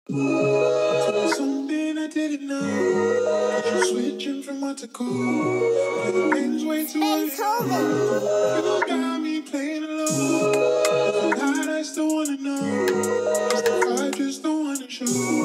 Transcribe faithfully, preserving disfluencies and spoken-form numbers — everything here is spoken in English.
Something I didn't know. You're switching from what to call. Playing games way too early. You got me playing alone. God, I still wanna know. Just the vibe, just don't wanna show.